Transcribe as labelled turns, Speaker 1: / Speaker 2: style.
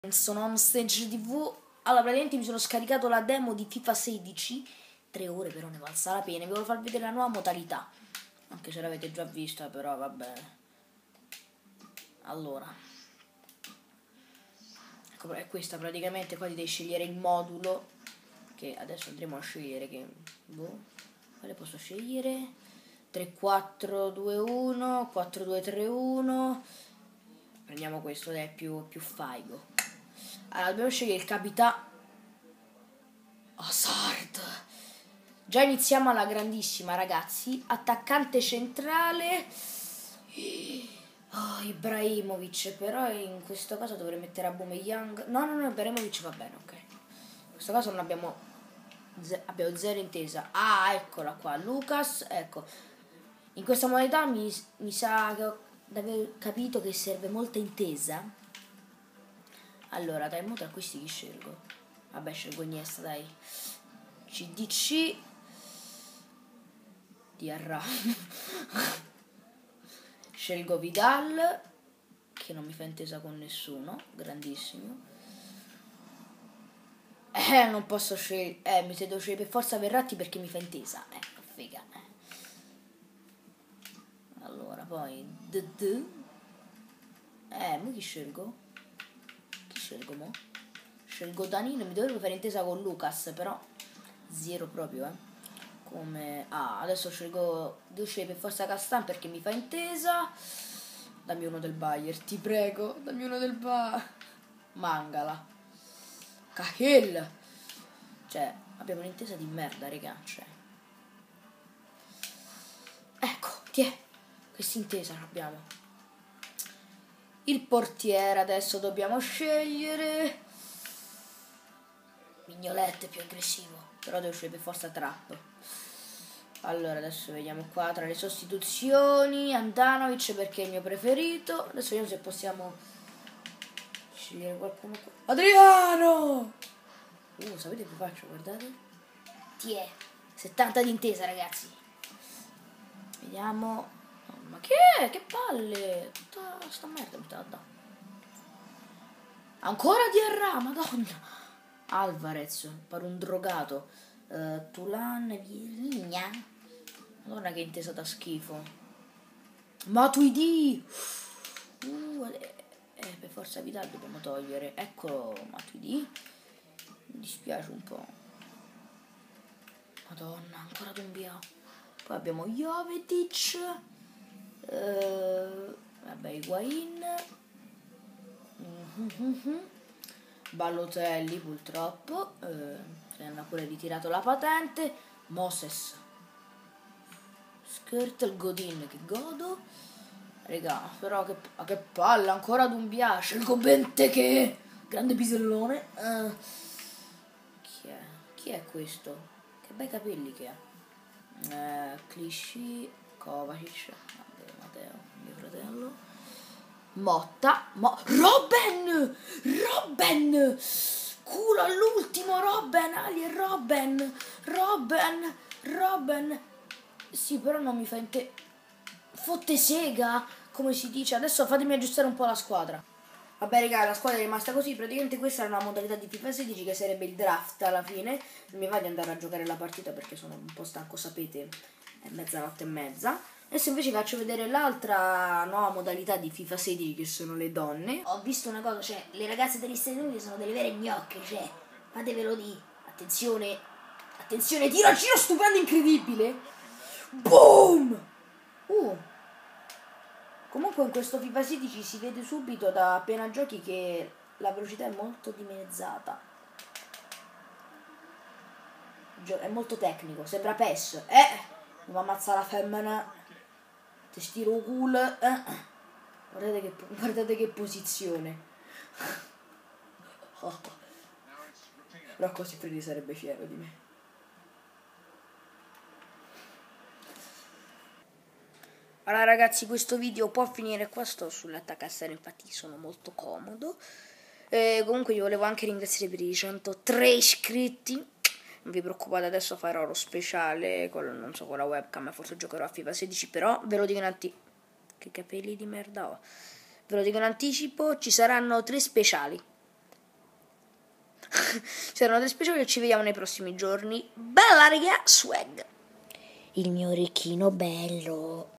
Speaker 1: Sono on Stage TV. Allora, praticamente mi sono scaricato la demo di FIFA 16. 3 ore, però ne valsa la pena. Vi volevo far vedere la nuova modalità, anche se l'avete già vista, però va bene. Allora, ecco, è questa praticamente. Qua devi scegliere il modulo, che adesso andremo a scegliere. Quale posso scegliere? 3-4-2-1, 4-2-3-1. Prendiamo questo, è più figo. Allora, dobbiamo scegliere il capitano Hazard. Già iniziamo alla grandissima, ragazzi. Attaccante centrale. Oh, Ibrahimovic. Però in questo caso dovrei mettere Aubameyang. No, Ibrahimovic va bene, ok. In questo caso non abbiamo zero intesa. Ah, eccola qua, Lucas. Ecco, in questa modalità mi sa che ho capito che serve molta intesa. Allora, dai, mo tra questi chi scelgo? Vabbè, scelgo Iniesta, dai. CDC Diarra. Scelgo Vidal, che non mi fa intesa con nessuno. Grandissimo. Non posso scegliere. Mi devo scegliere per forza Verratti perché mi fa intesa. Ecco, figa. Allora, poi mo chi scelgo? Mo? Scelgo Danilo, mi dovrebbe fare intesa con Lucas, però zero proprio, come... Ah, adesso devo scegliere per forza Castan perché mi fa intesa. Dammi uno del Bayern, ti prego, dammi uno del Bayern. Mangala. Cahill. Cioè, abbiamo un'intesa di merda, raga, cioè. Ecco, questa intesa l'abbiamo. Il portiere adesso dobbiamo scegliere. Mignoletto è più aggressivo, però devo scegliere per forza Trapp. Allora adesso vediamo qua tra le sostituzioni. Andanovic perché è il mio preferito. Adesso vediamo se possiamo scegliere qualcuno qua. Adriano! Sapete che faccio? Guardate. 70 di intesa, ragazzi. Vediamo. Ma che è? Che palle! Tutta sta merda mi sta da. Ancora Diarra, madonna! Alvarez, pare un drogato. Tulan, Vigna. Madonna che intesa da schifo. Matuidi. Per forza Vidal dobbiamo togliere. Ecco Matuidi. Mi dispiace un po'. Madonna, ancora Dumbia. Poi abbiamo Jovetic. Vabbè, Higuain. Balotelli purtroppo. Se ne ha pure ritirato la patente. Moses. Skirtle, Godin, che godo. Regà, però che palla, ancora Dumbia. Scelgo Benteke. Grande pisellone. Chi è questo? Che bei capelli che ha. Clichy, Kovacic, Matteo, mio fratello. Motta, Robben! Culo all'ultimo, Robben, Ali e Robben. Sì, però non mi fa fotte sega, come si dice. Adesso fatemi aggiustare un po' la squadra. Vabbè raga, la squadra è rimasta così. Praticamente questa è una modalità di FIFA 16 che sarebbe il draft alla fine. Non mi va di andare a giocare la partita perché sono un po' stanco, sapete. È mezzanotte e mezza. Adesso invece vi faccio vedere l'altra nuova modalità di FIFA 16 che sono le donne. Ho visto una cosa, cioè le ragazze degli Stati Uniti sono delle vere gnocche, cioè fatevelo di. Attenzione, tiro stupendo incredibile. Boom! Comunque in questo FIFA 16 si vede subito da appena giochi che la velocità è molto dimezzata. È molto tecnico, sembra PES. Mi ammazza la femmina. Ti stiro culo. Guardate che posizione. Però così Freddy sarebbe fiero di me. Allora ragazzi, questo video può finire qua. Sto sull'attacassere, infatti sono molto comodo. Comunque io volevo anche ringraziare per i 103 iscritti. Non vi preoccupate, adesso farò lo speciale non so, con la webcam. Forse giocherò a FIFA 16, però ve lo dico in anticipo. Che capelli di merda ho. Ve lo dico in anticipo, ci saranno 3 speciali. C'erano 3 speciali e ci vediamo nei prossimi giorni. Bella raga, swag.
Speaker 2: Il mio orecchino bello.